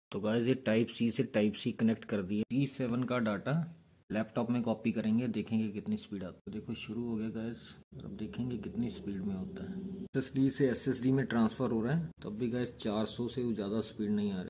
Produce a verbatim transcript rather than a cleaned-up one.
तो गाइस ये टाइप सी से टाइप सी कनेक्ट कर दिए। टी सेवन का डाटा लैपटॉप में कॉपी करेंगे, देखेंगे कितनी स्पीड आती है। देखो शुरू हो गया गाइस, अब देखेंगे कितनी स्पीड में होता है। एसएसडी से एसएसडी में ट्रांसफर हो रहा है, तब भी गाइस चार सौ से ज़्यादा स्पीड नहीं आ रही।